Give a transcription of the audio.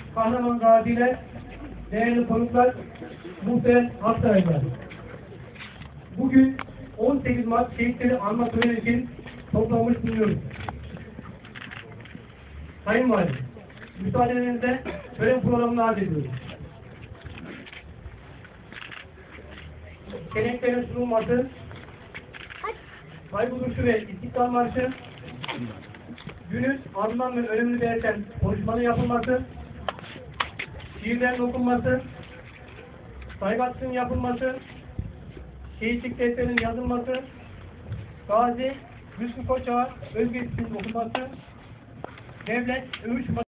kahraman gaziler, değerli konuklar, muhterem Aksaraylılar. Bugün 18 Mart şehitleri anma töreni için toplanmış bulunuyoruz. Sayın Valim, müsaadenizle tören programını arz ediyoruz. Senetlerin sunulması, saygı duruşu ve İstiklal Marşı, günün anlam ve önemini belirten konuşmanın yapılması, şiirlerin okunması, saygısının yapılması, şehitlik defterinin yazılması, Gazi Hüsnü Koçak'a özgü isiminin okunması, devlet övüş